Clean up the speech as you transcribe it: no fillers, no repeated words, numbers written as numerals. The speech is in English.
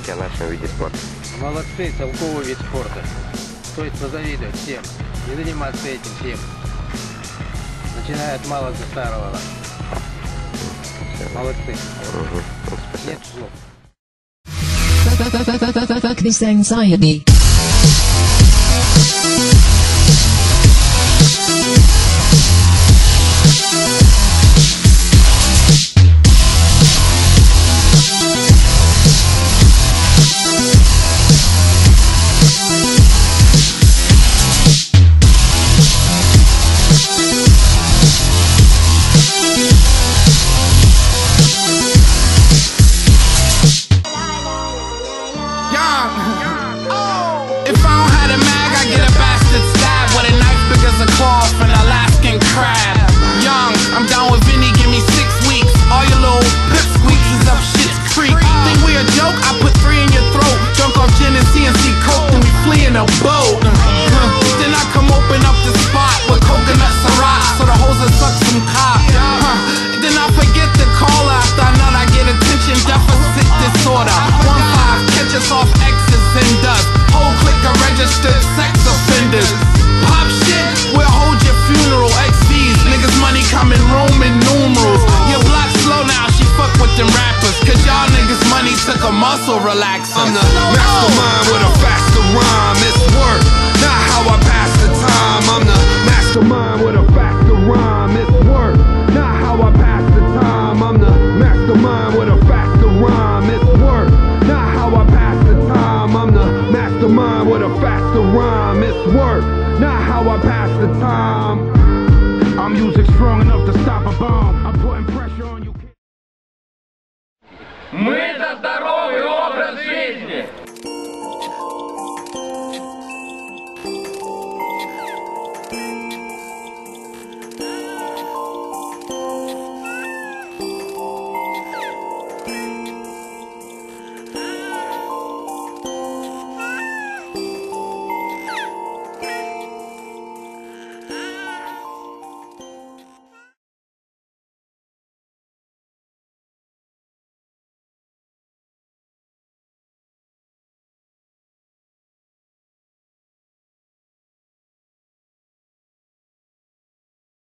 о нашем виде спорта. Молодцы, толковый вид спорта. Стоит позавидовать всем и заниматься этим всем. Начиная от малого до старого. Молодцы. Спасибо. Нет слов. Fuck this anxiety. If I don't have a mag, I get a bastard stab with a knife big as a claw from an Alaskan crab. Young, I'm down with Vinny, give me 6 weeks. All your little pipsqueaks is up shit's creek. Think we a joke? I put 3 in your throat. Drunk off gin and CNC coke, then we flee in a boat. Then I come open up the spot with coconut Ciroc, so the hoes will suck some cock. Then I forget to call her after I nut, I get attention deficit disorder. 1-5, catch us off X's and dust. Whole clique of registered sex offenders. Pop shit, we'll hold your funeral. XVs, niggas money come in Roman numerals. Your block slow now, she fuck with them rappers, cause y'all niggas money took a muscle relaxer. I'm the mastermind with a faster rhyme. It's work, not how I pass the time. I'm the mastermind with a faster rhyme. It's work, not how I pass the time. I'm the mastermind with a faster rhyme. It's work, not how I pass the time. I'm the mastermind with a faster rhyme. It's work, not how I pass the time. I'm music strong enough to stop a bomb. I'm putting pressure on you. Мы за здоровье!